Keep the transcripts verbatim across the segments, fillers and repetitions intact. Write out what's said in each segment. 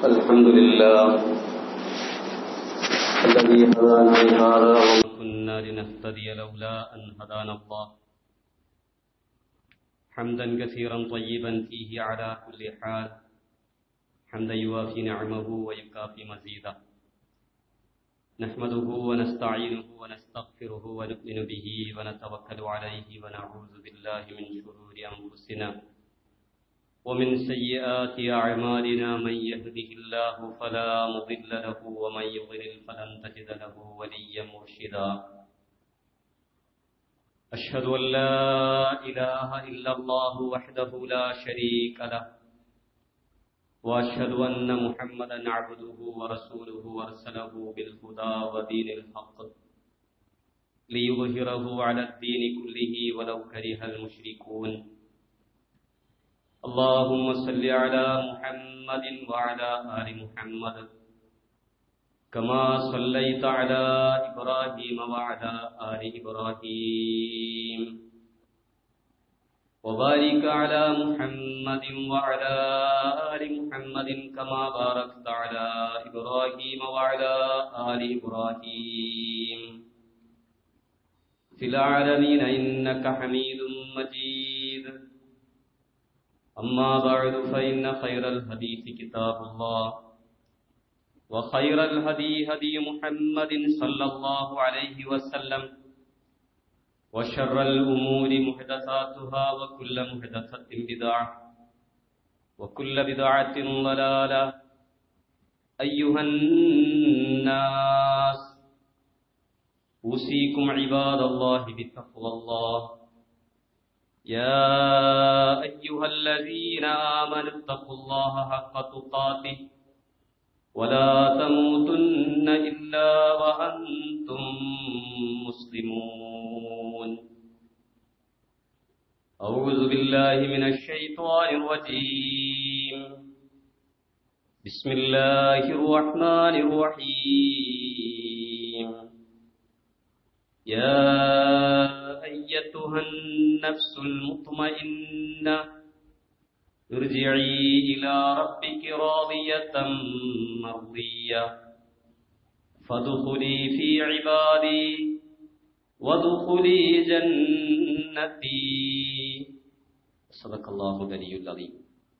الحمد لله الذي هدانا لهذا وما كنا لنهتدي لولا أن هدانا الله حمدا كثيرا طيبا فيه على كل حال حمدا يوافي نعمه ويكافي مزيدا نحمده ونستعينه ونستغفره ونؤمن به ونتوكل عليه ونعوذ بالله من شرور أنفسنا ومن سيئات أعمالنا من يهده الله فلا مضل له ومن يضلل فلن تجد له وليا مرشدا أشهد أن لا إله إلا الله وحده لا شريك له وأشهد أن محمدا عبده ورسوله أرسله بالهدى ودين الحق ليظهره على الدين كله ولو كره المشركون اللهم صل على محمد وعلى آل محمد كما صليت على إبراهيم وعلى آل إبراهيم وبارك على محمد وعلى آل محمد كما باركت على إبراهيم وعلى آل إبراهيم في العالمين إنك حميد مجيد أما بعد فإن خير الحديث كتاب الله وخير الهدي هدي محمد صلى الله عليه وسلم وشر الأمور محدثاتها وكل محدثة بدعة وكل بدعة ضلالة أيها الناس أوصيكم عباد الله بتقوى الله يا أيها الذين آمنوا اتقوا الله حق تقاته ولا تموتن إلا وأنتم مسلمون أعوذ بالله من الشيطان الرجيم بسم الله الرحمن الرحيم يا أيتها النفس المطمئنة ارجعي إلى ربك راضية مرضية فادخلي في عبادي وادخلي جنتي صدق الله العلي العظيم.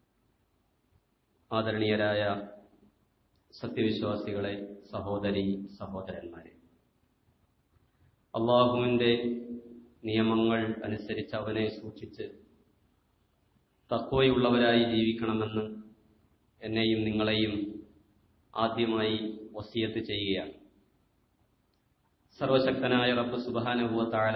ആദരണീയരായ സത്യവിശ്വാസികളെ, സഹോദരി സഹോദരന്മാരെ, അള്ളാഹുവിൻ്റെ നിയമങ്ങൾ അനുസരിച്ച് അവനെ സൂക്ഷിച്ച് തഖ്വയുള്ളവരായി ജീവിക്കണമെന്ന് എന്നെയും നിങ്ങളെയും ആദ്യമായി വസിയത്ത് ചെയ്യുകയാണ്. സർവശക്തനായ റബ്ബ് സുബ്ഹാനഹു വ തആല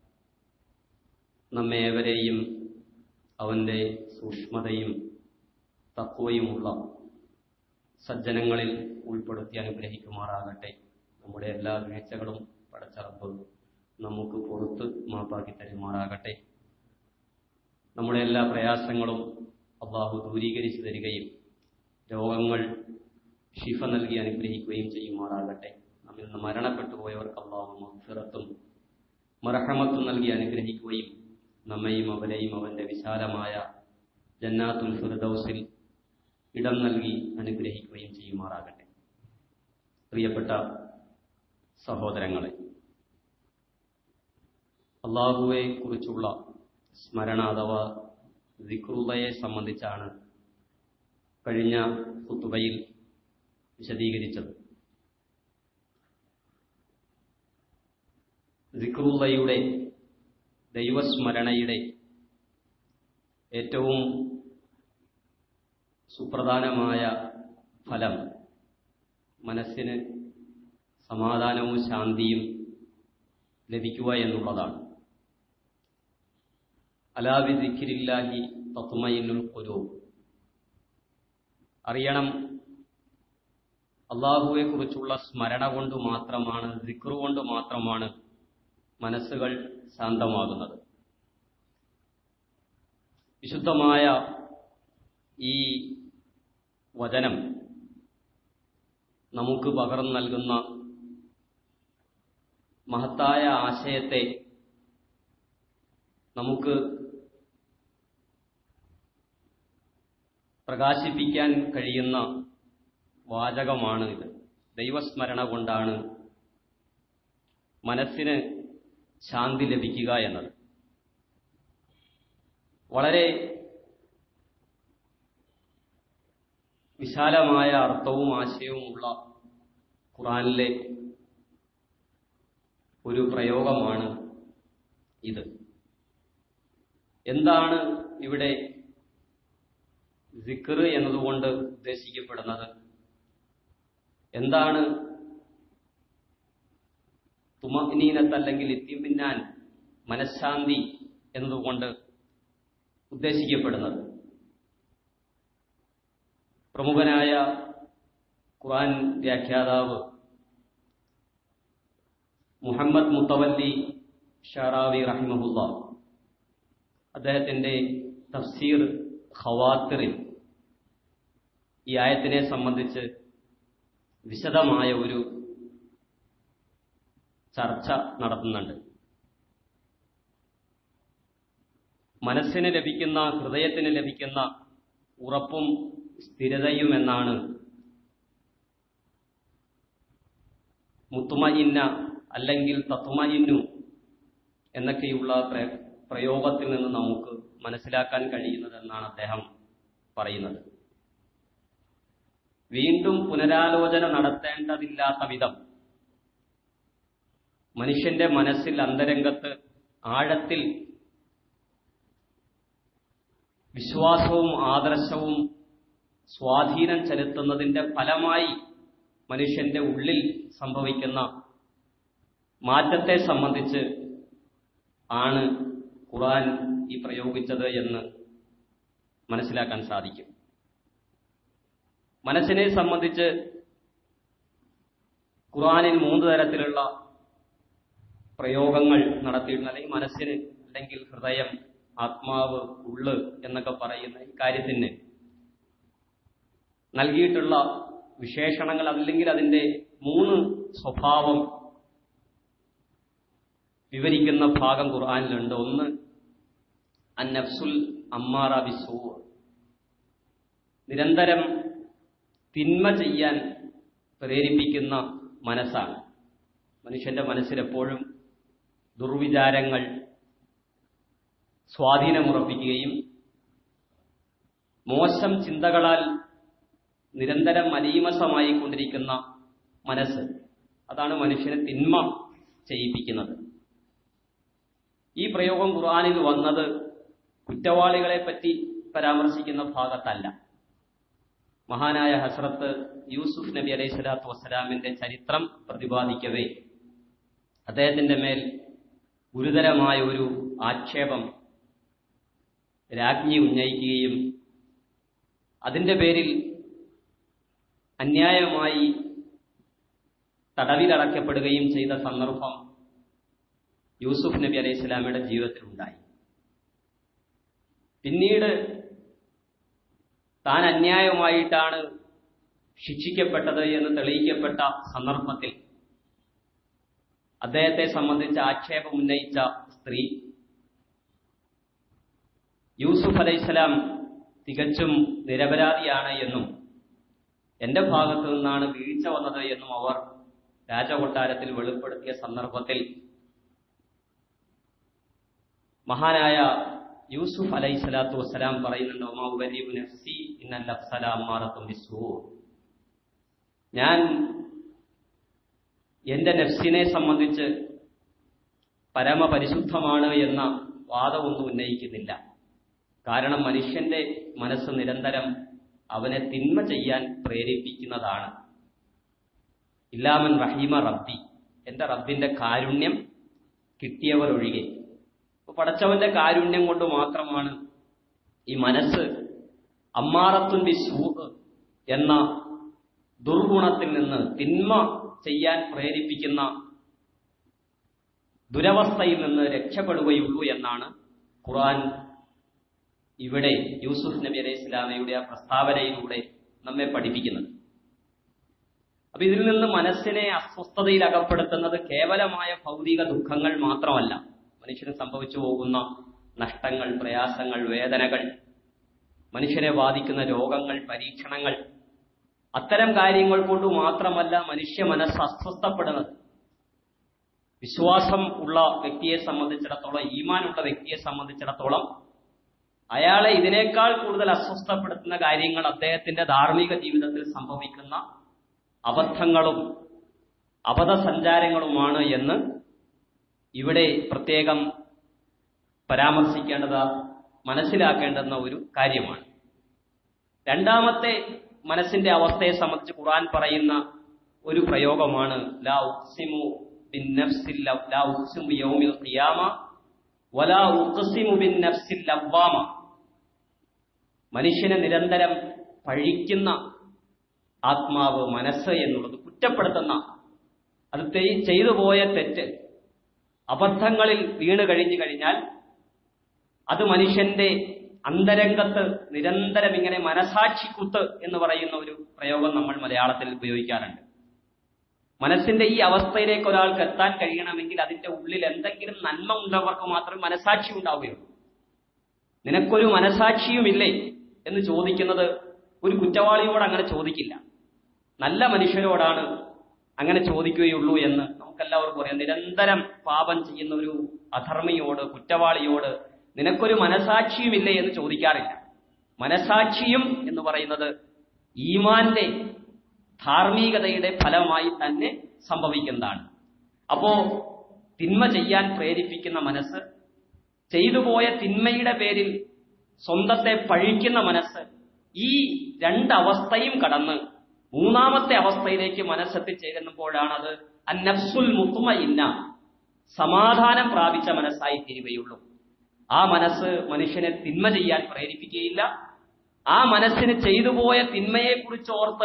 നമ്മെ ഏവരെയും അവൻ്റെ സൂക്ഷ്മതയും തഖ്വയുമുള്ള സജ്ജനങ്ങളിൽ ഉൾപ്പെടുത്തി അനുഗ്രഹിക്കുമാറാകട്ടെ. നമ്മുടെ എല്ലാ വീഴ്ചകളും പടച്ച റബ്ബ് നമുക്ക് പുറത്ത് മാപ്പാക്കി തരുമാറാകട്ടെ. നമ്മുടെ എല്ലാ പ്രയാസങ്ങളും അള്ളാഹു ദൂരീകരിച്ചു തരികയും രോഗങ്ങൾ ഷിഫ നൽകി അനുഗ്രഹിക്കുകയും ചെയ്യുമാറാകട്ടെ. നമ്മിൽ നിന്ന് മരണപ്പെട്ടു പോയവർക്ക് അള്ളാഹു മഗ്ഫിറത്തും മർഹമത്തും നൽകി അനുഗ്രഹിക്കുകയും നമ്മയും അവരെയും അവൻ്റെ വിശാലമായ ജന്നാത്തുൽ ഫിർദൗസിൽ ഇടം നൽകി അനുഗ്രഹിക്കുകയും ചെയ്യുമാറാകട്ടെ. പ്രിയപ്പെട്ട സഹോദരങ്ങളെ, അള്ളാഹുവെ കുറിച്ചുള്ള സ്മരണ അഥവാ ദിക്റുള്ളയെ സംബന്ധിച്ചാണ് കഴിഞ്ഞ ഖുതുബയിൽ വിശദീകരിച്ചത്. ദിക്റുള്ളയുടെ, ദൈവസ്മരണയുടെ ഏറ്റവും സുപ്രധാനമായ ഫലം മനസ്സിന് സമാധാനവും ശാന്തിയും ലഭിക്കുക എന്നുള്ളതാണ്. അലാ ബിദിക്രില്ലാഹി തത്മഇന്നുൽ ഖുലൂബ്. അറിയണം, അള്ളാഹുവെ കുറിച്ചുള്ള സ്മരണ കൊണ്ട് മാത്രമാണ്, ദിക്റ് കൊണ്ട് മാത്രമാണ് മനസ്സുകൾ ശാന്തമാകുന്നത്. വിശുദ്ധമായ ഈ വചനം നമുക്ക് പകർന്നു നൽകുന്ന മഹത്തായ ആശയത്തെ നമുക്ക് പ്രകാശിപ്പിക്കാൻ കഴിയുന്ന വാചകമാണ് ഇത്. ദൈവസ്മരണ കൊണ്ടാണ് മനസ്സിന് ശാന്തി ലഭിക്കുക എന്നത്. വളരെ വിശാലമായ അർത്ഥവും ആശയവും ഉള്ള ഖുർആനിലെ ഒരു പ്രയോഗമാണ് ഇത്. എന്താണ് ഇവിടെ സിക്ർ എന്നതുകൊണ്ട് ഉദ്ദേശിക്കപ്പെടുന്നത്? എന്താണ് തുമഅ്നീനത്ത് അല്ലെങ്കിൽ ഇത്തിമിനാൻ, മനഃശാന്തി എന്നതുകൊണ്ട് ഉദ്ദേശിക്കപ്പെടുന്നത്? പ്രമുഖനായ ഖുർആൻ വ്യാഖ്യാതാവ് മുഹമ്മദ് മുത്തവല്ലി ഷറാവി റഹിമഹുല്ലാ അദ്ദേഹത്തിന്റെ തഫ്സീർ ഖവാത്തിറിൽ ഈ ആയത്തിനെ സംബന്ധിച്ച് വിശദമായ ഒരു ചർച്ച നടത്തുന്നുണ്ട്. മനസ്സിന് ലഭിക്കുന്ന, ഹൃദയത്തിന് ലഭിക്കുന്ന ഉറപ്പും സ്ഥിരതയും എന്നാണ് മുത്തുമഇന്ന അല്ലെങ്കിൽ തത്മഇന്നു എന്നൊക്കെയുള്ള പ്രയോഗത്തിൽ നിന്ന് നമുക്ക് മനസ്സിലാക്കാൻ കഴിയുന്നതെന്നാണ് അദ്ദേഹം പറയുന്നത്. വീണ്ടും പുനരാലോചന നടത്തേണ്ടതില്ലാത്ത വിധം മനുഷ്യന്റെ മനസ്സിൽ, അന്തരംഗത്ത് ആഴത്തിൽ വിശ്വാസവും ആദർശവും സ്വാധീനം ചെലുത്തുന്നതിന്റെ ഫലമായി മനുഷ്യന്റെ ഉള്ളിൽ സംഭവിക്കുന്ന മാറ്റത്തെ സംബന്ധിച്ച് ആണ് ഖുർആൻ ഈ പ്രയോഗിച്ചത് എന്ന് മനസ്സിലാക്കാൻ സാധിക്കും. മനസ്സിനെ സംബന്ധിച്ച് ഖുർആനിൽ മൂന്ന് തരത്തിലുള്ള പ്രയോഗങ്ങൾ നടത്തിയിട്ടുണ്ട്. അല്ലെങ്കിൽ മനസ്സിന്, അല്ലെങ്കിൽ ഹൃദയം, ആത്മാവ്, ഉള്ള് എന്നൊക്കെ പറയുന്ന ഈ കാര്യത്തിന് നൽകിയിട്ടുള്ള വിശേഷണങ്ങൾ, അല്ലെങ്കിൽ അതിന്റെ മൂന്ന് സ്വഭാവം വിവരിക്കുന്ന ഭാഗം ഖുർആനിലുണ്ട്. ഒന്ന് അന്നഫ്സുൽ അമ്മാറ ബിസ്സൂ, നിരന്തരം തിന്മ ചെയ്യാൻ പ്രേരിപ്പിക്കുന്ന മനസ്സാണ്. മനുഷ്യന്റെ മനസ്സിലെപ്പോഴും ദുർവിചാരങ്ങൾ സ്വാധീനമുറപ്പിക്കുകയും മോശം ചിന്തകളാൽ നിരന്തരം മലീമസമായി കൊണ്ടിരിക്കുന്ന മനസ്സ്, അതാണ് മനുഷ്യനെ തിന്മ ചെയ്യിപ്പിക്കുന്നത്. ഈ പ്രയോഗം ഖുർആനിൽ വന്നത് കുറ്റവാളികളെ പറ്റി പരാമർശിക്കുന്ന ഭാഗത്തല്ല. മഹാനായ ഹസ്രത്ത് യൂസുഫ് നബി അലൈഹി സ്വലാത്തു വസ്സലാമിന്റെ ചരിത്രം പ്രതിപാദിക്കവേ അദ്ദേഹത്തിന്റെ മേൽ ഗുരുതരമായ ഒരു ആക്ഷേപം രാജ്ഞി ഉന്നയിക്കുകയും അതിന്റെ പേരിൽ അന്യായമായി തടവിലടക്കപ്പെടുകയും ചെയ്ത സന്ദർഭം യൂസുഫ് നബി അലൈഹി സ്വലാമയുടെ ജീവിതത്തിൽ ഉണ്ടായി. പിന്നീട് താൻ അന്യായമായിട്ടാണ് ശിക്ഷിക്കപ്പെട്ടത് എന്ന് തെളിയിക്കപ്പെട്ട സന്ദർഭത്തിൽ അദ്ദേഹത്തെ സംബന്ധിച്ച് ആക്ഷേപം ഉന്നയിച്ച സ്ത്രീ യൂസുഫ് അലൈഹിസ്സലാം തികച്ചും നിരപരാധിയാണ് എന്നും എന്റെ ഭാഗത്തു നിന്നാണ് വീഴ്ച വന്നത് എന്നും അവർ രാജകൊട്ടാരത്തിൽ വെളിപ്പെടുത്തിയ സന്ദർഭത്തിൽ മഹാനായ യൂസുഫ് അലൈഹി സ്വലാത്തു വസ്സലാം പറയുന്നുണ്ട്, വമാ ഉബരിഉ നഫ്സി ഇന്നൽ നഫ്സ ലഅമ്മാറത്തുൻ ബിസ്സൂ, ഞാൻ എന്റെ നഫ്സിനെ സംബന്ധിച്ച് പരമപരിശുദ്ധമാണ് എന്ന വാദമൊന്നും ഉന്നയിക്കുന്നില്ല. കാരണം മനുഷ്യന്റെ മനസ്സ് നിരന്തരം അവനെ തിന്മ ചെയ്യാൻ പ്രേരിപ്പിക്കുന്നതാണ്. ഇല്ലാമൻ റഹീമ റബ്ബി, എന്റെ റബ്ബിന്റെ കാരുണ്യം കിട്ടിയവർ ഒഴികെ. പടച്ചവന്റെ കാരുണ്യം കൊണ്ട് മാത്രമാണ് ഈ മനസ്സ് അമ്മാറത്തുൻ ബിസ്സൂ എന്ന ദുർഗുണത്തിൽ നിന്ന്, തിന്മ ചെയ്യാൻ പ്രേരിപ്പിക്കുന്ന ദുരവസ്ഥയിൽ നിന്ന് രക്ഷപ്പെടുകയുള്ളൂ എന്നാണ് ഖുർആൻ ഇവിടെ യൂസുഫ് നബി അലൈഹി സ്വലാമയുടെ ആ പ്രസ്താവനയിലൂടെ നമ്മെ പഠിപ്പിക്കുന്നത്. അപ്പൊ ഇതിൽ നിന്ന് മനസ്സിനെ അസ്വസ്ഥതയിൽ അകപ്പെടുത്തുന്നത് കേവലമായ ഭൗതിക ദുഃഖങ്ങൾ മാത്രമല്ല. മനുഷ്യന് സംഭവിച്ചു പോകുന്ന നഷ്ടങ്ങൾ, പ്രയാസങ്ങൾ, വേദനകൾ, മനുഷ്യനെ ബാധിക്കുന്ന രോഗങ്ങൾ, പരീക്ഷണങ്ങൾ, അത്തരം കാര്യങ്ങൾ കൊണ്ട് മാത്രമല്ല മനുഷ്യ മനസ്സ് അസ്വസ്ഥപ്പെടുന്നത്. വിശ്വാസം ഉള്ള വ്യക്തിയെ സംബന്ധിച്ചിടത്തോളം, ഈമാനുള്ള വ്യക്തിയെ സംബന്ധിച്ചിടത്തോളം അയാളെ ഇതിനേക്കാൾ കൂടുതൽ അസ്വസ്ഥപ്പെടുത്തുന്ന കാര്യങ്ങൾ അദ്ദേഹത്തിന്റെ ധാർമ്മിക ജീവിതത്തിൽ സംഭവിക്കുന്ന അബദ്ധങ്ങളും അബദ്ധസഞ്ചാരങ്ങളുമാണ് എന്ന് ഇവിടെ പ്രത്യേകം പരാമർശിക്കേണ്ടത്, മനസ്സിലാക്കേണ്ടുന്ന ഒരു കാര്യമാണ്. രണ്ടാമത്തെ മനസ്സിന്റെ അവസ്ഥയെ സംബന്ധിച്ച് ഖുർആൻ പറയുന്ന ഒരു പ്രയോഗമാണ് ലാ ഉഖ്സിമു ബിന്നഫ്സിൽ ലാ ഉഖ്സിമു ബിയൗമിൽ ഖിയാമ വലാ ഉഖ്സിമു ബിന്നഫ്സിൽ ലവ്വാമ. മനുഷ്യനെ നിരന്തരം പഴിക്കുന്ന ആത്മാവ്, മനസ്സ് എന്നുള്ളത് കുറ്റപ്പെടുത്തുന്ന, അത് ചെയ്തു പോയ തെറ്റ്, അബദ്ധങ്ങളിൽ വീണ് കഴിഞ്ഞു കഴിഞ്ഞാൽ അത് മനുഷ്യന്റെ അന്തരംഗത്ത് നിരന്തരം ഇങ്ങനെ മനസാക്ഷിക്കുത്ത് എന്ന് പറയുന്ന ഒരു പ്രയോഗം നമ്മൾ മലയാളത്തിൽ ഉപയോഗിക്കാറുണ്ട്. മനസ്സിന്റെ ഈ അവസ്ഥയിലേക്ക് ഒരാൾക്ക് എത്താൻ കഴിയണമെങ്കിൽ അതിന്റെ ഉള്ളിൽ എന്തെങ്കിലും നന്മ ഉള്ളവർക്ക് മാത്രമേ മനസാക്ഷി ഉണ്ടാവുകയുള്ളൂ. നിനക്കൊരു മനസാക്ഷിയുമില്ലേ എന്ന് ചോദിക്കുന്നത് ഒരു കുറ്റവാളിയോട് അങ്ങനെ ചോദിക്കില്ല, നല്ല മനുഷ്യരോടാണ് അങ്ങനെ ചോദിക്കുകയുള്ളൂ എന്ന് നമുക്കെല്ലാവർക്കും അറിയാം. നിരന്തരം പാപം ചെയ്യുന്ന ഒരു അധർമ്മിയോട്, കുറ്റവാളിയോട് നിനക്കൊരു മനസാക്ഷിയുമില്ലേ എന്ന് ചോദിക്കാറില്ല. മനസാക്ഷിയും എന്ന് പറയുന്നത് ഈമാന്റെ ധാർമ്മികതയുടെ ഫലമായി തന്നെ സംഭവിക്കുന്നതാണ്. അപ്പോ തിന്മ ചെയ്യാൻ പ്രേരിപ്പിക്കുന്ന മനസ്സ്, ചെയ്തുപോയ തിന്മയുടെ പേരിൽ സ്വന്തത്തെ പഴിക്കുന്ന മനസ്സ്, ഈ രണ്ടവസ്ഥയും കടന്ന് മൂന്നാമത്തെ അവസ്ഥയിലേക്ക് മനസ്സെത്തിച്ചേരുമ്പോഴാണ് അത് അന്നഫ്സുൽ മുത്മഇന്ന, സമാധാനം പ്രാപിച്ച മനസ്സായി തീരുകയുള്ളൂ. ആ മനസ്സ് മനുഷ്യനെ തിന്മ ചെയ്യാൻ പ്രേരിപ്പിക്കുകയില്ല. ആ മനസ്സിന് ചെയ്തുപോയ തിന്മയെക്കുറിച്ച് ഓർത്ത്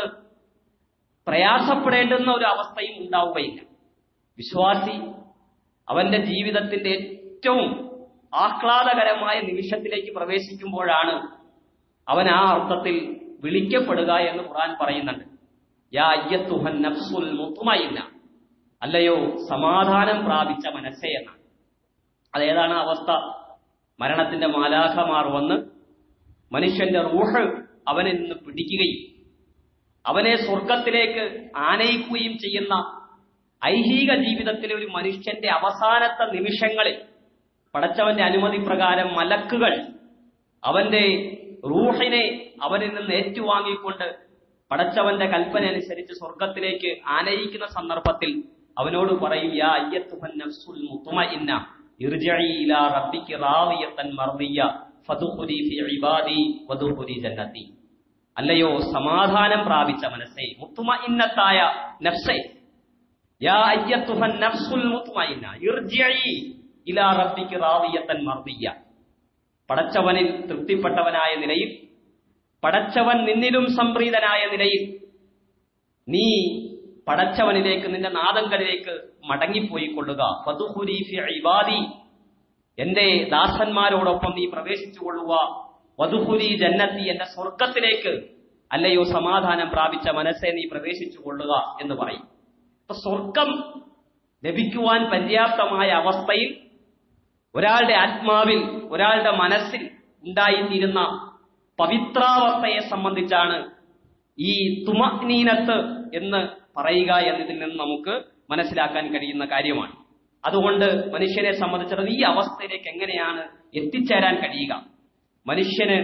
പ്രയാസപ്പെടേണ്ടുന്ന ഒരു അവസ്ഥയും ഉണ്ടാവുകയില്ല. വിശ്വാസി അവന്റെ ജീവിതത്തിന്റെ ഏറ്റവും ആഹ്ലാദകരമായ നിമിഷത്തിലേക്ക് പ്രവേശിക്കുമ്പോഴാണ് അവൻ ആ അർത്ഥത്തിൽ വിളിക്കപ്പെടുക എന്ന് ഖുർആൻ പറയുന്നുണ്ട്. യാ അയ്യത്തുഹൻ നഫ്സുൽ മുത്മഇന്ന, അല്ലയോ സമാധാനം പ്രാപിച്ച മനസ്സേ എന്നാണ്. അതേതാണ് അവസ്ഥ? മരണത്തിന്റെ മാലാഖമാർ വന്ന് മനുഷ്യന്റെ റൂഹ് അവനിൽ നിന്ന് പിടിക്കുകയും അവനെ സ്വർഗത്തിലേക്ക് ആനയിക്കുകയും ചെയ്യുന്ന ഐഹിക ജീവിതത്തിലെ ഒരു മനുഷ്യന്റെ അവസാനത്തെ നിമിഷങ്ങളിൽ പടച്ചവന്റെ അനുമതി പ്രകാരം മലക്കുകൾ അവന്റെ റൂഹിനെ അവനിൽ നിന്ന് ഏറ്റുവാങ്ങിക്കൊണ്ട് പടച്ചവന്റെ കൽപ്പന അനുസരിച്ച് സ്വർഗത്തിലേക്ക് ആനയിക്കുന്ന സന്ദർഭത്തിൽ അവനോട് പറയും, യാ അയ്യത്തുഹൻ നഫ്സുൽ മുത്മഇന്ന ഇർജിഇ ഇലാ റബ്ബികി റാദിയതൻ മർദിയ ഫദ്ഖുലി ഫീ ഇബാദി വദ്ഖുലി ജന്നതി. അല്ലയോ സമാധാനം പ്രാപിച്ച മനസ്സേ, മുത്മഇന്നത്തായ നഫ്സേ, യാ അയ്യത്തുഹൻ നഫ്സുൽ മുത്മഇന്ന ഇർജിഇ ഇലാ റബ്ബികി റാദിയതൻ മർദിയ. പടച്ചവനിൽ തൃപ്തിപ്പെട്ടവനായ നിലയിൽ, പടച്ചവൻ നിന്നിലും സംപ്രീതനായ നിലയിൽ നീ പടച്ചവനിലേക്ക്, നിന്റെ നാദങ്ങളിലേക്ക് മടങ്ങിപ്പോയി കൊള്ളുക. ഫദ്ഖുലി ഫീ ഇബാദി, എന്റെ ദാസന്മാരോടൊപ്പം നീ പ്രവേശിച്ചു കൊള്ളുക. വദ്ഖുലി ജന്നതി, എന്റെ സ്വർഗത്തിലേക്ക് അല്ലയോ സമാധാനം പ്രാപിച്ച മനസ്സെ നീ പ്രവേശിച്ചു കൊള്ളുക എന്ന് പറയും. അപ്പൊ സ്വർഗം ലഭിക്കുവാൻ പര്യാപ്തമായ അവസ്ഥയിൽ ഒരാളുടെ ആത്മാവിൽ, ഒരാളുടെ മനസ്സിൽ ഉണ്ടായിത്തീരുന്ന പവിത്രാവസ്ഥയെ സംബന്ധിച്ചാണ് ഈ തുമഅ്നീനത്ത് എന്ന് പറയുക എന്നതിൽ നിന്ന് നമുക്ക് മനസ്സിലാക്കാൻ കഴിയുന്ന കാര്യമാണ്. അതുകൊണ്ട് മനുഷ്യനെ സംബന്ധിച്ചിടത്തോളം ഈ അവസ്ഥയിലേക്ക് എങ്ങനെയാണ് എത്തിച്ചേരാൻ കഴിയുക? മനുഷ്യന്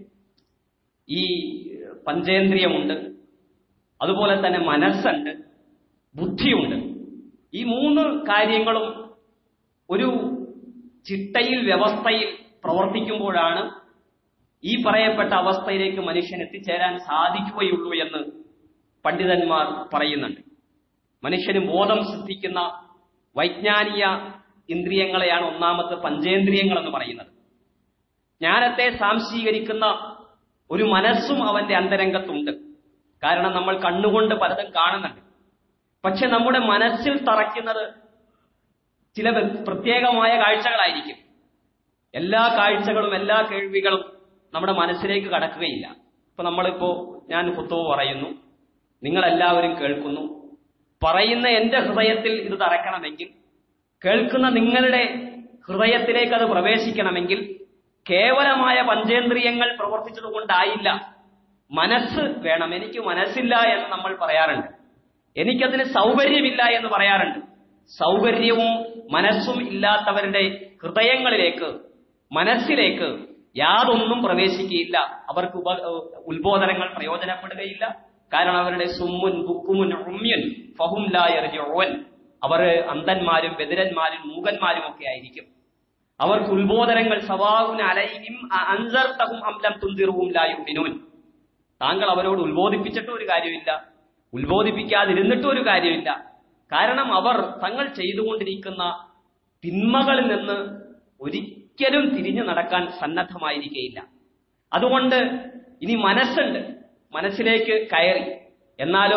ഈ പഞ്ചേന്ദ്രിയമുണ്ട്, അതുപോലെ തന്നെ മനസ്സുണ്ട്, ബുദ്ധിയുണ്ട്. ഈ മൂന്ന് കാര്യങ്ങളും ഒരു ചിട്ടയിൽ, വ്യവസ്ഥയിൽ പ്രവർത്തിക്കുമ്പോഴാണ് ഈ പറയപ്പെട്ട അവസ്ഥയിലേക്ക് മനുഷ്യൻ എത്തിച്ചേരാൻ സാധിക്കുകയുള്ളൂ എന്ന് പണ്ഡിതന്മാർ പറയുന്നുണ്ട്. മനുഷ്യന് ബോധം സിദ്ധിക്കുന്ന വൈജ്ഞാനിക ഇന്ദ്രിയങ്ങളെയാണ് ഒന്നാമത്തെ പഞ്ചേന്ദ്രിയങ്ങൾ എന്ന് പറയുന്നത്. ജ്ഞാനത്തെ സാംശീകരിക്കുന്ന ഒരു മനസ്സും അവന്റെ അന്തരംഗത്തുണ്ട്. കാരണം നമ്മൾ കണ്ണുകൊണ്ട് പലതും കാണുന്നുണ്ട്. പക്ഷെ നമ്മുടെ മനസ്സിൽ തറയ്ക്കുന്നത് ചില പ്രത്യേകമായ കാഴ്ചകളായിരിക്കും. എല്ലാ കാഴ്ചകളും എല്ലാ കേൾവികളും നമ്മുടെ മനസ്സിലേക്ക് കടക്കുകയില്ല. ഇപ്പൊ നമ്മളിപ്പോ ഞാൻ ഖുത്ബ പറയുന്നു, നിങ്ങളെല്ലാവരും കേൾക്കുന്നു. പറയുന്ന എന്റെ ഹൃദയത്തിൽ ഇത് തറയ്ക്കണമെങ്കിൽ, കേൾക്കുന്ന നിങ്ങളുടെ ഹൃദയത്തിലേക്ക് അത് പ്രവേശിക്കണമെങ്കിൽ കേവലമായ പഞ്ചേന്ദ്രിയങ്ങൾ പ്രവർത്തിച്ചതുകൊണ്ടായില്ല. മനസ്സ് വേണം. എനിക്ക് മനസ്സില്ല എന്ന് നമ്മൾ പറയാറുണ്ട്. എനിക്കതിന് സൗകര്യമില്ല എന്ന് പറയാറുണ്ട്. സൗകര്യവും മനസ്സും ഇല്ലാത്തവരുടെ ഹൃദയങ്ങളിലേക്ക്, മനസ്സിലേക്ക് യാതൊന്നും പ്രവേശിക്കുകയില്ല. അവർക്ക് ഉപ ഉത്ബോധനങ്ങൾ പ്രയോജനപ്പെടുകയില്ല. കാരണം അവരുടെ സുമ്മുൻ ബുക്കുമുൻ ഉമ്യൻ ഫഹും ലാ യർജിഊൻ, അവർ അന്ധന്മാരും ബദിരന്മാരും മൂകന്മാരും ഒക്കെ ആയിരിക്കും. അവർക്ക് ഉത്ബോധനങ്ങൾ സവാഉൻ അലൈഹിം അൻസർതഹും അം ലം തുൻദിറുഹും ലാ യുമിനൂൻ. താങ്കൾ അവരോട് ഉത്ബോധിപ്പിച്ചിട്ടും ഒരു കാര്യമില്ല, ഉത്ബോധിപ്പിക്കാതിരുന്നിട്ടും ഒരു കാര്യമില്ല. കാരണം അവർ തങ്ങൾ ചെയ്തുകൊണ്ടിരിക്കുന്ന തിന്മകളിൽ നിന്ന് ഒരിക്കലും തിരിഞ്ഞു നടക്കാൻ സന്നദ്ധമായിരിക്കുകയില്ല. അതുകൊണ്ട് ഇനി മനസ്സുണ്ട്, മനസ്സിലേക്ക് കയറി. എന്നാലോ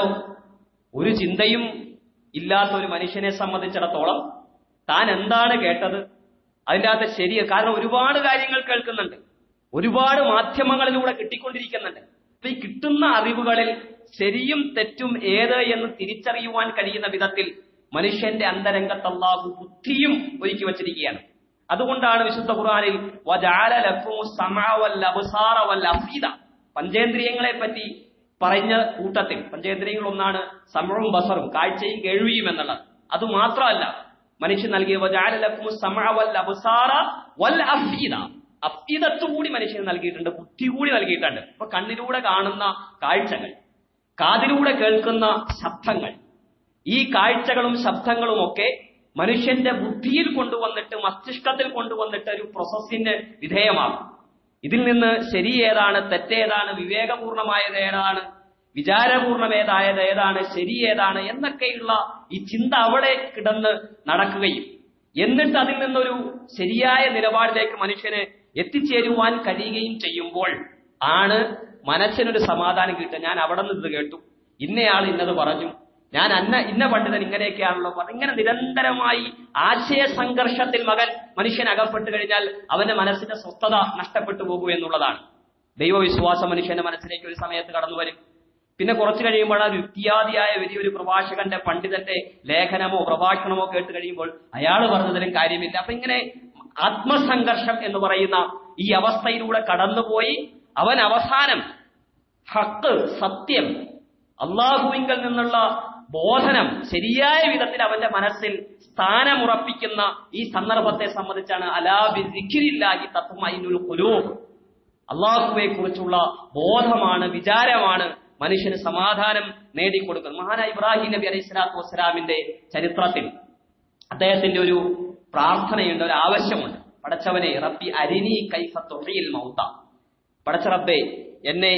ഒരു ചിന്തയും ഇല്ലാത്ത ഒരു മനുഷ്യനെ സംബന്ധിച്ചിടത്തോളം താൻ എന്താണ് കേട്ടത് അതിൻ്റെ അകത്ത് ശരി, കാരണം ഒരുപാട് കാര്യങ്ങൾ കേൾക്കുന്നുണ്ട്, ഒരുപാട് മാധ്യമങ്ങളിലൂടെ കിട്ടിക്കൊണ്ടിരിക്കുന്നുണ്ട്. അപ്പൊ ഈ കിട്ടുന്ന അറിവുകളിൽ ശരിയും തെറ്റും ഏത് എന്ന് തിരിച്ചറിയുവാൻ കഴിയുന്ന വിധത്തിൽ മനുഷ്യന്റെ അന്തരംഗത്ത് അല്ലാഹു ബുദ്ധിയും ഒരുക്കി വച്ചിരിക്കുകയാണ്. അതുകൊണ്ടാണ് വിശുദ്ധ ഖുർആനിൽ വജഅല ലക്കുമുസ് സമഅ വൽ അബ്സാറ വൽ അഫീദ, പഞ്ചേന്ദ്രിയങ്ങളെ പറ്റി പറഞ്ഞ കൂട്ടത്തിൽ പഞ്ചേന്ദ്രിയങ്ങൾ ഒന്നാണ് സമഉം ബസറും, കാഴ്ചയും കേൾവിയും എന്നുള്ളത്. അത് മാത്രമല്ല മനുഷ്യൻ നൽകിയ വജഅല ലക്കുമുസ് സമഅ വൽ അബ്സാറ വൽ അഫീദ, അഫീദത്ത് കൂടി മനുഷ്യന് നൽകിയിട്ടുണ്ട്, ബുദ്ധി കൂടി നൽകിയിട്ടുണ്ട്. അപ്പൊ കണ്ണിലൂടെ കാണുന്ന കാഴ്ചകൾ, കാതിലൂടെ കേൾക്കുന്ന ശബ്ദങ്ങൾ, ഈ കാഴ്ചകളും ശബ്ദങ്ങളും ഒക്കെ മനുഷ്യന്റെ ബുദ്ധിയിൽ കൊണ്ടുവന്നിട്ട് മസ്തിഷ്കത്തിൽ കൊണ്ടുവന്നിട്ട് ഒരു പ്രോസസ്സിന് വിധേയമാകും. ഇതിൽ നിന്ന് ശരി ഏതാണ്, തെറ്റേതാണ്, വിവേകപൂർണമായത് ഏതാണ്, വിചാരപൂർണമേതായത് ഏതാണ്, ശരി ഏതാണ് എന്നൊക്കെയുള്ള ഈ ചിന്ത അവിടെ കിടന്ന് നടക്കുകയും എന്നിട്ട് അതിൽ നിന്നൊരു ശരിയായ നിലപാടിലേക്ക് മനുഷ്യന് എത്തിച്ചേരുവാൻ കഴിയുകയും ചെയ്യുമ്പോൾ ആണ് മനസ്സിനൊരു സമാധാനം കിട്ടുക. ഞാൻ അവിടെ നിന്ന് ഇത് കേട്ടു, ഇന്നയാൾ ഇന്നത് പറഞ്ഞു, ഞാൻ അന്ന ഇന്ന പണ്ഡിതൻ ഇങ്ങനെയൊക്കെയാണല്ലോ പറഞ്ഞു. ഇങ്ങനെ നിരന്തരമായി ആശയ സംഘർഷത്തിൽ മകൻ മനുഷ്യൻ അകപ്പെട്ടു കഴിഞ്ഞാൽ അവന്റെ മനസ്സിന്റെ സ്വസ്ഥത നഷ്ടപ്പെട്ടു പോകും എന്നുള്ളതാണ്. ദൈവവിശ്വാസം മനുഷ്യന്റെ മനസ്സിലേക്ക് ഒരു സമയത്ത് കടന്നു വരും. പിന്നെ കുറച്ചു കഴിയുമ്പോൾ ആ യുക്തിയാദിയായ വലിയൊരു പ്രഭാഷകന്റെ പണ്ഡിതന്റെ ലേഖനമോ പ്രഭാഷണമോ കേട്ട് കഴിയുമ്പോൾ അയാൾ പറഞ്ഞതിലും കാര്യമില്ല. അപ്പൊ ഇങ്ങനെ ആത്മസംഘർഷം എന്ന് പറയുന്ന ഈ അവസ്ഥയിലൂടെ കടന്നുപോയി അവൻ അവസാനം ഹക്ക്, സത്യം, അള്ളാഹുവിങ്കൽ നിന്നുള്ള ബോധനം ശരിയായ വിധത്തിൽ അവന്റെ മനസ്സിൽ സ്ഥാനമുറപ്പിക്കുന്ന ഈ സന്ദർഭത്തെ സംബന്ധിച്ചാണ് അലാ ബിസിക്രില്ലാഹി തത്മഇന്നുൽ ഖുലൂബ്, അള്ളാഹുവെ കുറിച്ചുള്ള ബോധമാണ്, വിചാരമാണ് മനുഷ്യന് സമാധാനം നേടിക്കൊടുക്കുന്നത്. മഹാനായ ഇബ്രാഹിം നബി അലൈഹി സ്വലാത്തു വസ്സലാമിന്റെ ചരിത്രത്തിൽ അദ്ദേഹത്തിന്റെ ഒരു പ്രാർത്ഥനയുണ്ട്, ഒരു ആവശ്യമുണ്ട്. പടച്ചവനെ റബ്ബി അരിനി കൈഫ തുഹ്യിൽ മൗത, പടച്ച റബ്ബേ എന്നെ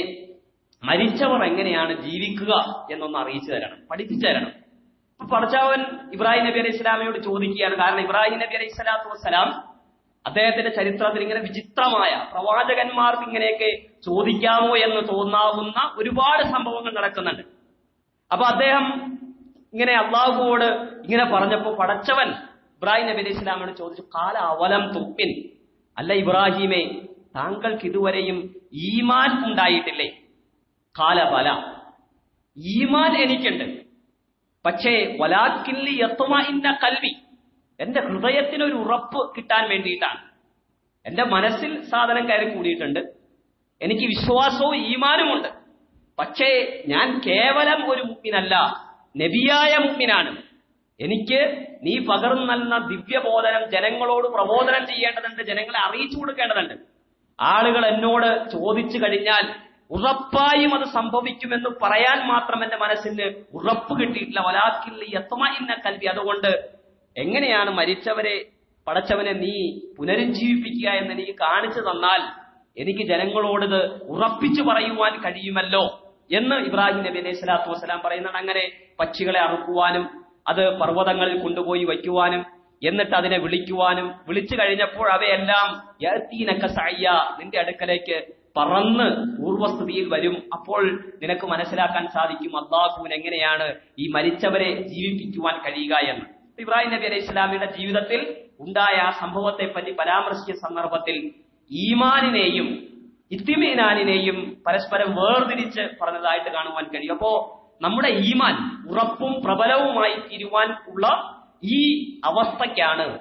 മരിച്ചവർ എങ്ങനെയാണ് ജീവിക്കുക എന്നൊന്ന് അറിയിച്ചു തരണം, പഠിപ്പിച്ചു തരണം. അപ്പൊ പടച്ചവൻ ഇബ്രാഹിം നബി അലൈഹി സ്വലാമയോട് ചോദിക്കുകയാണ്. കാരണം ഇബ്രാഹിം നബി അലൈഹി സ്വലാത്തു വസ്സലാം അദ്ദേഹത്തിന്റെ ചരിത്രത്തിൽ ഇങ്ങനെ വിചിത്രമായ, പ്രവാചകന്മാർക്ക് ഇങ്ങനെയൊക്കെ ചോദിക്കാമോ എന്ന് തോന്നാവുന്ന ഒരുപാട് സംഭവങ്ങൾ നടക്കുന്നുണ്ട്. അപ്പൊ അദ്ദേഹം ഇങ്ങനെ അള്ളാഹുവോട് ഇങ്ങനെ പറഞ്ഞപ്പോ പടച്ചവൻ ഇബ്രാഹിം നബി അലൈഹി സ്വലാമയോട് ചോദിച്ചു, കാല അവലം തുപ്പിൻ, അല്ല ഇബ്രാഹിമേ താങ്കൾക്ക് ഇതുവരെയും ഈമാൻ ഉണ്ടായിട്ടില്ലേ? കാല ബല, ഈമാൻ എനിക്കുണ്ട്, പക്ഷേ വലാക്കില്ലി യത്മഇന്ന ഖൽബി, എന്റെ ഹൃദയത്തിനൊരു ഉറപ്പ് കിട്ടാൻ വേണ്ടിയിട്ടാണ്. എന്റെ മനസ്സിൽ സാധനം കയറി കൂടിയിട്ടുണ്ട്, എനിക്ക് വിശ്വാസവും ഈമാനുമുണ്ട്. പക്ഷേ ഞാൻ കേവലം ഒരു മുഅ്മിനല്ല, നബിയായ മുഅ്മിനാണ്. എനിക്ക് നീ പകർന്നു നൽകുന്ന ദിവ്യബോധനം ജനങ്ങളോട് പ്രബോധനം ചെയ്യേണ്ടതുണ്ട്, ജനങ്ങളെ അറിയിച്ചു കൊടുക്കേണ്ടതുണ്ട്. ആളുകൾ എന്നോട് ചോദിച്ചു കഴിഞ്ഞാൽ ഉറപ്പായും അത് സംഭവിക്കുമെന്ന് പറയാൻ മാത്രം എന്റെ മനസ്സിന് ഉറപ്പ് കിട്ടിയിട്ടില്ല. വലാക്കില്ല യത്മഇന്ന ഖൽബി, അതുകൊണ്ട് എങ്ങനെയാണ് മരിച്ചവരെ പടച്ചവനെ നീ പുനരുജ്ജീവിപ്പിക്കുക എന്ന് എനിക്ക് കാണിച്ചു തന്നാൽ എനിക്ക് ജനങ്ങളോടത് ഉറപ്പിച്ചു പറയുവാൻ കഴിയുമല്ലോ എന്ന് ഇബ്രാഹിം നബി അലൈഹി സ്വലാത്തു വസ്സലാം പറയുന്നത്. അങ്ങനെ പക്ഷികളെ അറുക്കുവാനും അത് പർവ്വതങ്ങളിൽ കൊണ്ടുപോയി വയ്ക്കുവാനും എന്നിട്ട് അതിനെ വിളിക്കുവാനും, വിളിച്ചു കഴിഞ്ഞപ്പോൾ അവയെല്ലാം യഅ്തീനക സഅയ്യ, നിന്റെ അടുക്കലേക്ക് പറന്ന് പൂർവ്വസ്ഥിതിയിൽ വരും. അപ്പോൾ നിനക്ക് മനസ്സിലാക്കാൻ സാധിക്കും അല്ലാഹുവിന് എങ്ങനെയാണ് ഈ മരിച്ചവരെ ജീവിപ്പിക്കുവാൻ കഴിയുക എന്ന്. ഇബ്രാഹിം നബി അലൈഹി സ്വലാമിയുടെ ജീവിതത്തിൽ ഉണ്ടായ ആ സംഭവത്തെ പറ്റി പരാമർശിച്ച സന്ദർഭത്തിൽ ഈമാനിനെയും ഇത്മിനാനിനെയും പരസ്പരം വേർതിരിച്ച് പറഞ്ഞതായിട്ട് കാണുവാൻ കഴിയും. അപ്പോ നമ്മുടെ ഈമാൻ ഉറപ്പും പ്രബലവുമായി തീരുവാൻ ഉള്ള ഈ അവസ്ഥയ്ക്കാണ്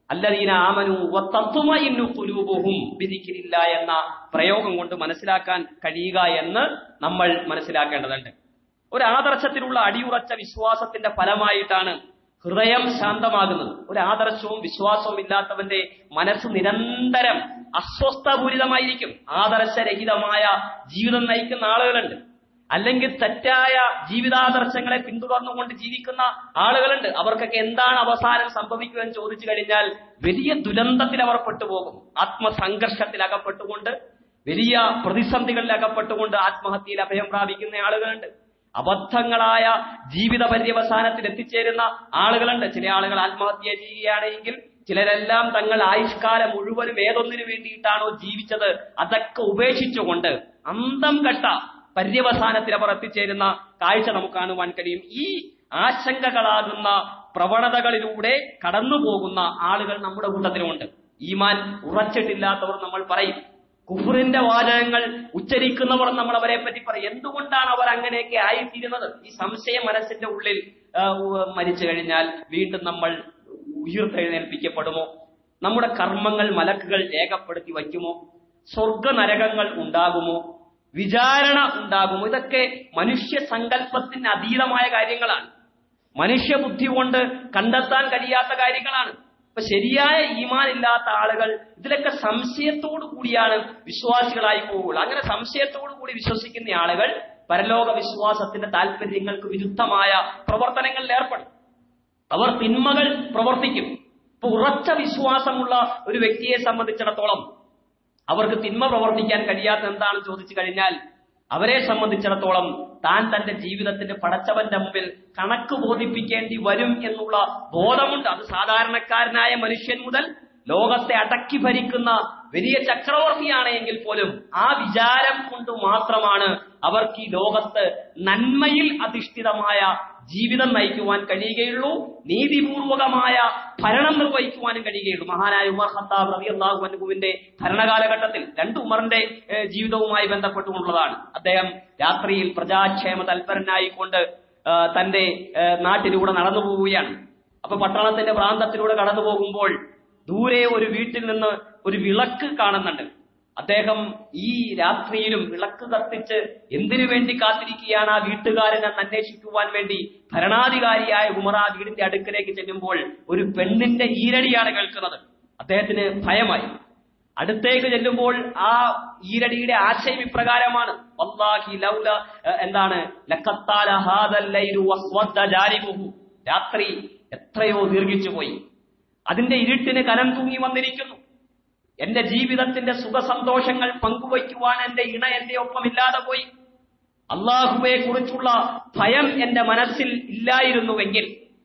അല്ലദീന ആമനു വതത്മഇന്നു ഖുലൂബുഹും ബിദിക്രില്ലാഹ് എന്ന പ്രയോഗം കൊണ്ട് മനസ്സിലാക്കാൻ കഴിയുക എന്ന് നമ്മൾ മനസ്സിലാക്കേണ്ടതുണ്ട്. ഒരു ആദർശത്തിലുള്ള അടിയുറച്ച വിശ്വാസത്തിന്റെ ഫലമായിട്ടാണ് ഹൃദയം ശാന്തമാകുന്നത്. ഒരു ആദർശവും വിശ്വാസവും ഇല്ലാത്തവന്റെ മനസ്സ് നിരന്തരം അസ്വസ്ഥപൂരിതമായിരിക്കും. ആദർശരഹിതമായ ജീവിതം നയിക്കുന്ന ആളുകളുണ്ട്, അല്ലെങ്കിൽ തെറ്റായ ജീവിതാദർശങ്ങളെ പിന്തുടർന്നുകൊണ്ട് ജീവിക്കുന്ന ആളുകളുണ്ട്. അവർക്കൊക്കെ എന്താണ് അവസാനം സംഭവിക്കുക എന്ന് ചോദിച്ചു കഴിഞ്ഞാൽ വലിയ ദുരന്തത്തിൽ അവർ പെട്ടുപോകും. ആത്മസംഘർഷത്തിൽ അകപ്പെട്ടുകൊണ്ട്, വലിയ പ്രതിസന്ധികളിൽ അകപ്പെട്ടുകൊണ്ട് ആത്മഹത്യയിൽ അഭയം പ്രാപിക്കുന്ന ആളുകളുണ്ട്. അബദ്ധങ്ങളായ ജീവിത പര്യവസാനത്തിൽ എത്തിച്ചേരുന്ന ആളുകളുണ്ട്. ചില ആളുകൾ ആത്മഹത്യ ചെയ്യുകയാണെങ്കിൽ ചിലരെല്ലാം തങ്ങൾ ആയുഷ്കാലം മുഴുവനും ഏതൊന്നിനു വേണ്ടിയിട്ടാണോ ജീവിച്ചത് അതൊക്കെ ഉപേക്ഷിച്ചുകൊണ്ട് അന്തം കെട്ട പര്യവസാനത്തിൽ അവർ എത്തിച്ചേരുന്ന കാഴ്ച നമുക്ക് കാണുവാൻ കഴിയും. ഈ ആശങ്കകളാകുന്ന പ്രവണതകളിലൂടെ കടന്നു പോകുന്ന ആളുകൾ നമ്മുടെ കൂട്ടത്തിലുമുണ്ട്. ഈമാൻ ഉറച്ചിട്ടില്ലാത്തവർ നമ്മൾ പറയും, കുഫറിന്റെ വാചകങ്ങൾ ഉച്ചരിക്കുന്നവർ നമ്മൾ അവരെ പറ്റി പറയും. എന്തുകൊണ്ടാണ് അവർ അങ്ങനെയൊക്കെ ആയിത്തീരുന്നത്? ഈ സംശയം മനസ്സിന്റെ ഉള്ളിൽ മരിച്ചു കഴിഞ്ഞാൽ വീണ്ടും നമ്മൾ ഉയർത്തെഴുന്നേൽപ്പിക്കപ്പെടുമോ? നമ്മുടെ കർമ്മങ്ങൾ മലക്കുകൾ രേഖപ്പെടുത്തി വയ്ക്കുമോ? സ്വർഗ നരകങ്ങൾ ഉണ്ടാകുമോ? വിചാരണ ഉണ്ടാകുമോ? ഇതൊക്കെ മനുഷ്യ സങ്കല്പത്തിന് അതീതമായ കാര്യങ്ങളാണ്. മനുഷ്യബുദ്ധി കൊണ്ട് കണ്ടെത്താൻ കഴിയാത്ത കാര്യങ്ങളാണ്. അപ്പൊ ശരിയായ ഈമാൻ ഇല്ലാത്ത ആളുകൾ ഇതിലൊക്കെ സംശയത്തോടു കൂടിയാണ് വിശ്വാസികളായി പോകുള്ളൂ. അങ്ങനെ സംശയത്തോടു കൂടി വിശ്വസിക്കുന്ന ആളുകൾ പരലോക വിശ്വാസത്തിന്റെ താല്പര്യങ്ങൾക്ക് വിരുദ്ധമായ പ്രവർത്തനങ്ങളിൽ ഏർപ്പെടും. അവർ തിന്മകൾ പ്രവർത്തിക്കും. ഇപ്പൊ ഉറച്ച വിശ്വാസമുള്ള ഒരു വ്യക്തിയെ സംബന്ധിച്ചിടത്തോളം അവർക്ക് തിന്മ പ്രവർത്തിക്കാൻ കഴിയാത്ത എന്താണെന്ന് ചോദിച്ചു കഴിഞ്ഞാൽ അവരെ സംബന്ധിച്ചിടത്തോളം താൻ തന്റെ ജീവിതത്തിന്റെ പടച്ചവന്റെ മുമ്പിൽ കണക്ക് ബോധിപ്പിക്കേണ്ടി വരും എന്നുള്ള ബോധമുണ്ട്. അത് സാധാരണക്കാരനായ മനുഷ്യൻ മുതൽ ലോകത്തെ അടക്കി ഭരിക്കുന്ന വലിയ ചക്രവർത്തിയാണെങ്കിൽ പോലും ആ വിചാരം കൊണ്ട് മാത്രമാണ് അവർക്ക് ഈ ലോകത്ത് നന്മയിൽ അധിഷ്ഠിതമായ ജീവിതം നയിക്കുവാൻ കഴിയുകയുള്ളൂ, നീതിപൂർവകമായ ഭരണം നിർവഹിക്കുവാനും കഴിയുകയുള്ളൂ. മഹാനായ ഉമർ ഖത്താബ് റളിയല്ലാഹു അൻഹുവിന്റെ ഭരണകാലഘട്ടത്തിൽ, രണ്ട് ഉമറിന്റെ ജീവിതവുമായി ബന്ധപ്പെട്ടുകൊണ്ടുള്ളതാണ്. അദ്ദേഹം രാത്രിയിൽ പ്രജാക്ഷേമ തൽപരനായിക്കൊണ്ട് തന്റെ നാട്ടിലൂടെ നടന്നു പോവുകയാണ്. അപ്പൊ പട്ടണത്തിന്റെ പ്രാന്തത്തിലൂടെ കടന്നു പോകുമ്പോൾ ദൂരെ ഒരു വീട്ടിൽ നിന്ന് ഒരു വിളക്ക് കാണുന്നുണ്ട്. അദ്ദേഹം ഈ രാത്രിയിലും വിളക്ക് കത്തിച്ച് എന്തിനു വേണ്ടി കാത്തിരിക്കുകയാണ് ആ വീട്ടുകാരൻ എന്ന് അന്വേഷിക്കുവാൻ വേണ്ടി ഭരണാധികാരിയായ ഉമർ ആ വീടിന്റെ അടുക്കലേക്ക് ചെല്ലുമ്പോൾ ഒരു പെണ്ണിന്റെ ഈരടിയാണ് കേൾക്കുന്നത്. അദ്ദേഹത്തിന് ഭയമായി. അടുത്തേക്ക് ചെല്ലുമ്പോൾ ആ ഈരടിയുടെ ആശയം ഇപ്രകാരമാണ്: വല്ലാഹി ലൗല എന്താണ് ലഖത്താല ഹാദൽ ലൈലു വസ്വദ്ദ ജാരിബുഹു. രാത്രി എത്രയോ ദീർഘിച്ചു പോയി, അതിന്റെ ഇരുട്ടിന് കനം തൂങ്ങി വന്നിരിക്കുന്നു. എന്റെ ജീവിതത്തിന്റെ സുഖസന്തോഷങ്ങൾ പങ്കുവയ്ക്കുവാൻ എന്റെ ഇണ എന്റെ ഒപ്പം ഇല്ലാതെ പോയി. അള്ളാഹുവെ കുറിച്ചുള്ള ഭയം എന്റെ മനസ്സിൽ ഇല്ലായിരുന്നുവെങ്കിൽ,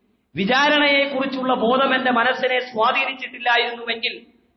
വിചാരണയെ കുറിച്ചുള്ള ബോധം എന്റെ മനസ്സിനെ സ്വാധീനിച്ചിട്ടില്ലായിരുന്നുവെങ്കിൽ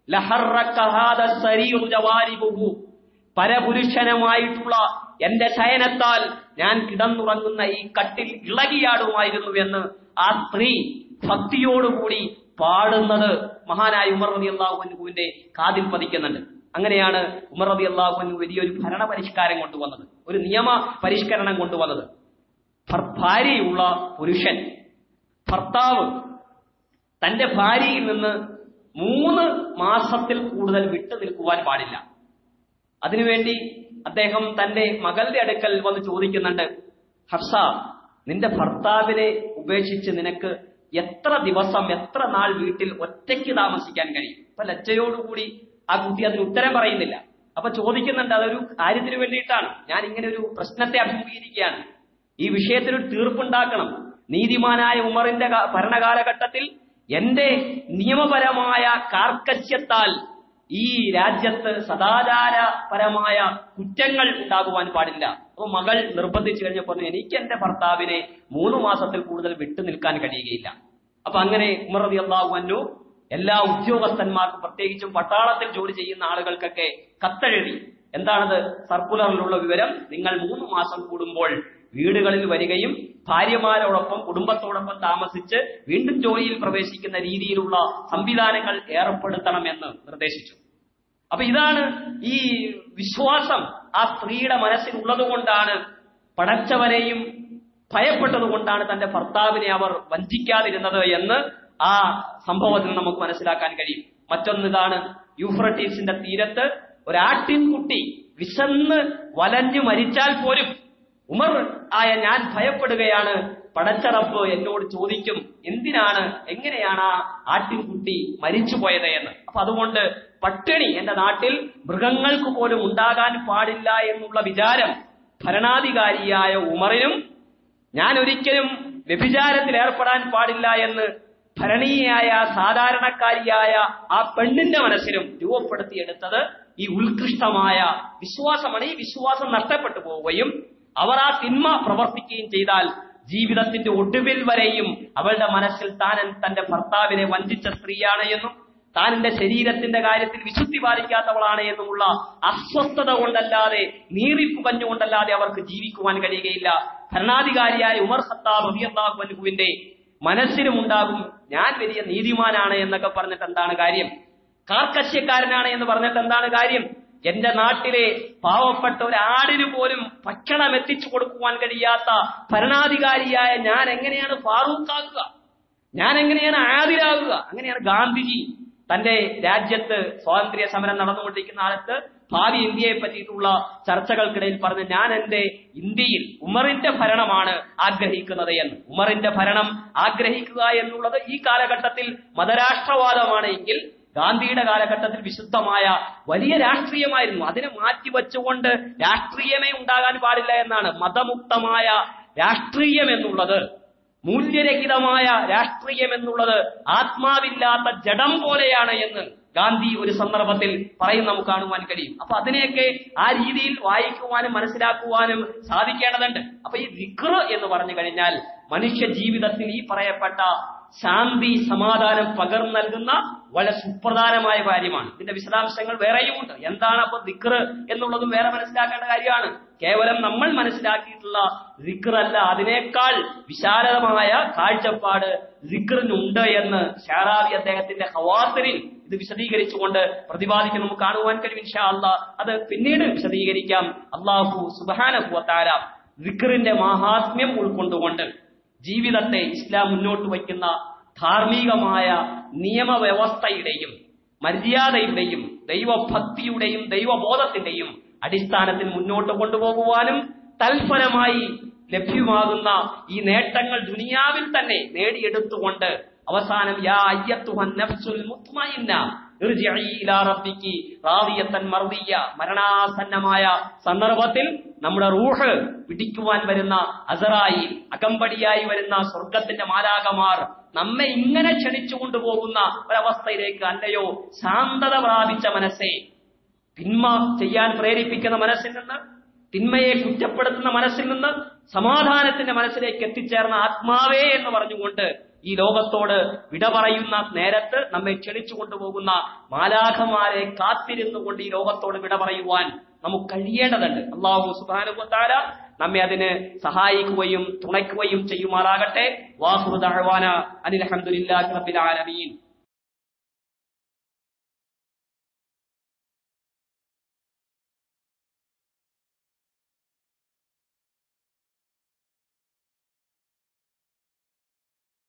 പരപുരുഷനുമായിട്ടുള്ള എന്റെ ശയനത്താൽ ഞാൻ കിടന്നുറങ്ങുന്ന ഈ കട്ടിൽ ഇളകിയാടുമായിരുന്നു എന്ന് ആ സ്ത്രീ ഭക്തിയോടുകൂടി പാടുന്നത് മഹാനായ ഉമർ റളിയല്ലാഹു അൻഹുവിന്റെ കാതിൽ പതിക്കുന്നുണ്ട്. അങ്ങനെയാണ് ഉമർ റളിയല്ലാഹു അൻഹു വലിയൊരു ഭരണ പരിഷ്കാരം കൊണ്ടുവന്നത്, ഒരു നിയമ പരിഷ്കരണം കൊണ്ടുവന്നത്. ഭാര്യയുള്ള പുരുഷൻ, ഭർത്താവ് തന്റെ ഭാര്യയിൽ നിന്ന് മൂന്ന് മാസത്തിൽ കൂടുതൽ വിട്ടു നിൽക്കുവാൻ പാടില്ല. അതിനുവേണ്ടി അദ്ദേഹം തന്റെ മകളുടെ അടുക്കൽ വന്ന് ചോദിക്കുന്നുണ്ട്, ഹഫ്സ, നിന്റെ ഭർത്താവിനെ ഉപേക്ഷിച്ച് നിനക്ക് എത്ര ദിവസം എത്ര നാൾ വീട്ടിൽ ഒറ്റയ്ക്ക് താമസിക്കാൻ കഴിയും? അപ്പൊ ലജ്ജയോടുകൂടി ആ കുട്ടി അതിന് ഉത്തരം പറയുന്നില്ല. അപ്പൊ ചോദിക്കുന്നുണ്ട്, അതൊരു കാര്യത്തിന് വേണ്ടിയിട്ടാണ്, ഞാൻ ഇങ്ങനെ ഒരു പ്രശ്നത്തെ അഭിമുഖീകരിക്കുകയാണ്, ഈ വിഷയത്തിനൊരു തീർപ്പുണ്ടാക്കണം. നീതിമാനായ ഉമറിന്റെ ഭരണകാലഘട്ടത്തിൽ എന്റെ നിയമപരമായ കാർക്കശ്യത്താൽ ഈ രാജ്യത്ത് സദാചാരപരമായ കുറ്റങ്ങൾ ഉണ്ടാകുവാൻ പാടില്ല. അപ്പൊ മകൾ നിർബന്ധിച്ചു കഴിഞ്ഞപ്പോൾ എനിക്ക് എന്റെ ഭർത്താവിനെ മൂന്ന് മാസത്തിൽ കൂടുതൽ വിട്ടു നിൽക്കാൻ കഴിയുകയില്ല. അപ്പൊ അങ്ങനെ ഉമർ റളിയല്ലാഹു അൻഹു എല്ലാ ഉദ്യോഗസ്ഥന്മാർക്കും, പ്രത്യേകിച്ചും പട്ടാളത്തിൽ ജോലി ചെയ്യുന്ന ആളുകൾക്കൊക്കെ കത്തെഴുതി. എന്താണത്? സർക്കുലറിലുള്ള വിവരം, നിങ്ങൾ മൂന്ന് മാസം കൂടുമ്പോൾ വീടുകളിൽ വരികയും ഭാര്യമാരോടൊപ്പം കുടുംബത്തോടൊപ്പം താമസിച്ച് വീണ്ടും ജോലിയിൽ പ്രവേശിക്കുന്ന രീതിയിലുള്ള സംവിധാനങ്ങൾ ഏർപ്പെടുത്തണമെന്ന് നിർദ്ദേശിച്ചു. അപ്പൊ ഇതാണ് ഈ വിശ്വാസം ആ സ്ത്രീയുടെ മനസ്സിലുള്ളത് കൊണ്ടാണ്, പടച്ചവനെയും ഭയപ്പെട്ടതുകൊണ്ടാണ് തന്റെ ഭർത്താവിനെ അവർ വഞ്ചിക്കാതിരുന്നത് എന്ന് ആ സംഭവത്തിൽ നമുക്ക് മനസ്സിലാക്കാൻ കഴിയും. മറ്റൊന്നിതാണ്, യൂഫ്രട്ടീസിന്റെ തീരത്ത് ഒരാട്ടിൻകുട്ടി വിശന്ന് വലഞ്ഞു മരിച്ചാൽ പോലും ഉമർ ആയ ഞാൻ ഭയപ്പെടുകയാണ്, പടച്ചറപ്പ് എന്നോട് ചോദിക്കും എന്തിനാണ്, എങ്ങനെയാണ് ആ ആട്ടിൻകുട്ടി മരിച്ചുപോയത് എന്ന്. അപ്പൊ അതുകൊണ്ട് പട്ടിണി എന്റെ നാട്ടിൽ മൃഗങ്ങൾക്ക് പോലും ഉണ്ടാകാൻ പാടില്ല എന്നുള്ള വിചാരം ഭരണാധികാരിയായ ഉമറിനും, ഞാൻ ഒരിക്കലും വ്യഭിചാരത്തിൽ ഏർപ്പെടാൻ പാടില്ല എന്ന് ഭരണീയായ സാധാരണക്കാരിയായ ആ പെണ്ണിന്റെ മനസ്സിലും രൂപപ്പെടുത്തിയെടുത്തത് ഈ ഉത്കൃഷ്ടമായ വിശ്വാസമാണ്. ഈ വിശ്വാസം നഷ്ടപ്പെട്ടു പോവുകയും അവർ ആ തിന്മ പ്രവർത്തിക്കുകയും ചെയ്താൽ ജീവിതത്തിന്റെ ഒടുവിൽ വരെയും അവളുടെ മനസ്സിൽ താൻ തന്റെ ഭർത്താവിനെ വഞ്ചിച്ച സ്ത്രീയാണ് എന്നും താൻ എന്റെ ശരീരത്തിന്റെ കാര്യത്തിൽ വിശുദ്ധി പാലിക്കാത്തവളാണ് എന്നുമുള്ള അസ്വസ്ഥത കൊണ്ടല്ലാതെ, നീറിപ്പ് കഞ്ഞുകൊണ്ടല്ലാതെ അവർക്ക് ജീവിക്കുവാൻ കഴിയുകയില്ല. ഭരണാധികാരിയായ ഉമർ ഖത്താബ് റളിയല്ലാഹു അൻഹുവിന്റെ മനസ്സിലും ഉണ്ടാകും ഞാൻ വലിയ നീതിമാനാണ് എന്നൊക്കെ പറഞ്ഞിട്ട് എന്താണ് കാര്യം, കാർക്കശ്യക്കാരനാണ് എന്ന് പറഞ്ഞിട്ട് എന്താണ് കാര്യം, എന്റെ നാട്ടിലെ പാവപ്പെട്ട ഒരു ആടിന് പോലും ഭക്ഷണം എത്തിച്ചു കൊടുക്കുവാൻ കഴിയാത്ത ഭരണാധികാരിയായ ഞാൻ എങ്ങനെയാണ് ഫാറൂഖാകുക, ഞാൻ എങ്ങനെയാണ് ആദിലാകുക. അങ്ങനെയാണ് ഗാന്ധിജി തന്റെ രാജ്യത്ത് സ്വാതന്ത്ര്യ സമരം നടന്നുകൊണ്ടിരിക്കുന്ന കാലത്ത് ഭാവി ഇന്ത്യയെ പറ്റിയിട്ടുള്ള ചർച്ചകൾക്കിടയിൽ പറഞ്ഞ് ഞാൻ എന്റെ ഇന്ത്യയിൽ ഉമറിന്റെ ഭരണമാണ് ആഗ്രഹിക്കുന്നത് എന്ന്. ഉമറിന്റെ ഭരണം ആഗ്രഹിക്കുക എന്നുള്ളത് ഈ കാലഘട്ടത്തിൽ മതരാഷ്ട്രവാദമാണ് എങ്കിൽ ഗാന്ധിയുടെ കാലഘട്ടത്തിൽ വിശുദ്ധമായ വലിയ രാഷ്ട്രീയമായിരുന്നു. അതിനെ മാറ്റിവെച്ചുകൊണ്ട് രാഷ്ട്രീയമേ ഉണ്ടാകാൻ പാടില്ല എന്നാണ്. മതമുക്തമായ രാഷ്ട്രീയം എന്നുള്ളത്, മൂല്യരഹിതമായ രാഷ്ട്രീയം എന്നുള്ളത് ആത്മാവില്ലാത്ത ജഡം പോലെയാണ് എന്ന് ഗാന്ധി ഒരു സന്ദർഭത്തിൽ പറയും നമുക്ക് കാണുവാൻ കഴിയും. അപ്പൊ അതിനെയൊക്കെ ആ രീതിയിൽ വായിക്കുവാനും മനസ്സിലാക്കുവാനും സാധിക്കേണ്ടതുണ്ട്. അപ്പൊ ഈ ദിക്ർ എന്ന് പറഞ്ഞു കഴിഞ്ഞാൽ മനുഷ്യ ജീവിതത്തിൽ ഈ പറയപ്പെട്ട ശാന്തി സമാധാനം പകർന്നു നൽകുന്ന വളരെ സുപ്രധാനമായ കാര്യമാണ്. ഇതിന്റെ വിശദാംശങ്ങൾ വേറെയുമുണ്ട്. എന്താണ് അപ്പൊ ദിക്ർ എന്നുള്ളതും വേറെ മനസ്സിലാക്കേണ്ട കാര്യമാണ്. കേവലം നമ്മൾ മനസ്സിലാക്കിയിട്ടുള്ള ദിക്ർ അല്ല, അതിനേക്കാൾ വിശാലമായ കാഴ്ചപ്പാട് ദിക്റിനുണ്ട് എന്ന് ഷാറാബി അദ്ദേഹത്തിന്റെ ഖവാസിറിൽ ഇത് വിശദീകരിച്ചുകൊണ്ട് പ്രതിപാദിക്കും നമുക്ക് കാണുവാൻ കഴിയും. ഇൻഷാ അല്ലാഹ് അത് പിന്നീട് വിശദീകരിക്കാം. അല്ലാഹു സുബ്ഹാനഹു വ തആല ദിക്റിന്റെ മഹാത്മ്യം ഉൾക്കൊണ്ടുകൊണ്ട് ജീവിതത്തെ ഇസ്ലാം മുന്നോട്ട് വയ്ക്കുന്ന ധാർമ്മികമായ നിയമവ്യവസ്ഥയുടെയും മര്യാദയുടെയും ദൈവഭക്തിയുടെയും ദൈവബോധത്തിന്റെയും അടിസ്ഥാനത്തിൽ മുന്നോട്ട് കൊണ്ടുപോകുവാനും തൽഫലമായി ലഭ്യമാകുന്ന ഈ നേട്ടങ്ങൾ ദുനിയാവിൽ തന്നെ നേടിയെടുത്തുകൊണ്ട് അവസാനം യാ അയ്യത്തുഹൻ നഫ്സുൽ മുത്മഇന്ന ഇർജിഇ ഇലാ റബ്ബികി റാദിയത്തൻ മർദിയ മരണാസന്നമായ സന്ദർഭത്തിൽ നമ്മുടെ റൂഹ് പിടിക്കുവാൻ വരുന്ന അസറായിൽ, അകമ്പടിയായി വരുന്ന സ്വർഗത്തിന്റെ മാലാകമാർ നമ്മെ ഇങ്ങനെ ക്ഷണിച്ചു കൊണ്ടുപോകുന്ന ഒരവസ്ഥയിലേക്ക്, അല്ലയോ ശാന്തത പ്രാപിച്ച മനസ്സേ, തിന്മ ചെയ്യാൻ പ്രേരിപ്പിക്കുന്ന മനസ്സിൽ നിന്ന്, തിന്മയെ കുറ്റപ്പെടുത്തുന്ന മനസ്സിൽ നിന്ന് സമാധാനത്തിന്റെ മനസ്സിലേക്ക് എത്തിച്ചേർന്ന ആത്മാവേ എന്ന് പറഞ്ഞുകൊണ്ട് ഈ ലോകത്തോട് വിട പറയുന്ന നേരത്ത് നമ്മെ ക്ഷണിച്ചു കൊണ്ടുപോകുന്ന മാലാഖമാരെ കാത്തിരുന്നു കൊണ്ട് ഈ ലോകത്തോട് വിട പറയുവാൻ നമുക്ക് കഴിയേണ്ടതുണ്ട്. അല്ലാഹു സുബ്ഹാനഹു വ തആല നമ്മെ അതിന് സഹായിക്കുകയും തുണയ്ക്കുകയും ചെയ്യുമാറാകട്ടെ. വാഖിറു ദഅവാന അനിൽ ഹംദുലില്ലാഹി റബ്ബിൽ ആലമീൻ.